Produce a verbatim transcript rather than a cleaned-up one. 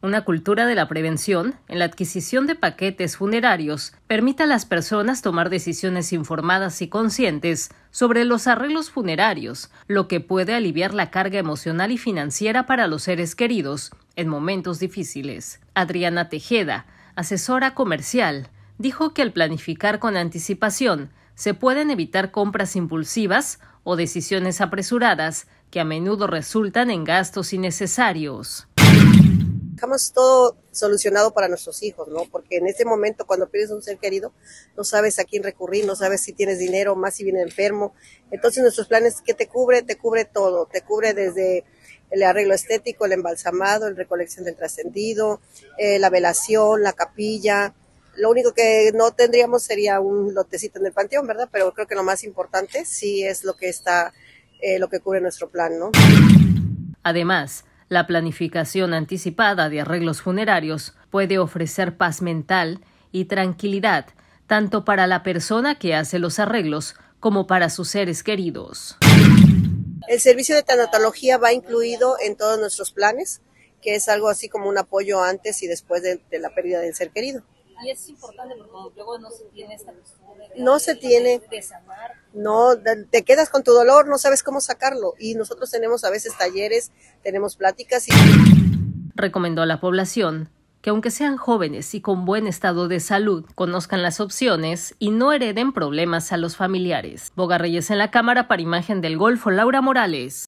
Una cultura de la prevención en la adquisición de paquetes funerarios permite a las personas tomar decisiones informadas y conscientes sobre los arreglos funerarios, lo que puede aliviar la carga emocional y financiera para los seres queridos en momentos difíciles. Adriana Tejeda, asesora comercial, dijo que al planificar con anticipación se pueden evitar compras impulsivas o decisiones apresuradas que a menudo resultan en gastos innecesarios. Dejamos todo solucionado para nuestros hijos, ¿no? Porque en este momento, cuando pierdes un ser querido, no sabes a quién recurrir, no sabes si tienes dinero, más si viene enfermo. Entonces, nuestros planes, ¿qué te cubre? Te cubre todo. Te cubre desde el arreglo estético, el embalsamado, la recolección del trascendido, eh, la velación, la capilla. Lo único que no tendríamos sería un lotecito en el panteón, ¿verdad? Pero creo que lo más importante sí es lo que está, eh, lo que cubre nuestro plan, ¿no? Además, la planificación anticipada de arreglos funerarios puede ofrecer paz mental y tranquilidad, tanto para la persona que hace los arreglos como para sus seres queridos. El servicio de tanatología va incluido en todos nuestros planes, que es algo así como un apoyo antes y después de, de la pérdida del ser querido. Y es importante porque luego no se tiene esta costumbre de, no se tiene de sanar. No, te quedas con tu dolor, no sabes cómo sacarlo. Y nosotros tenemos a veces talleres, tenemos pláticas. Y... Recomendó a la población que aunque sean jóvenes y con buen estado de salud, conozcan las opciones y no hereden problemas a los familiares. Boga Reyes en la cámara para Imagen del Golfo, Laura Morales.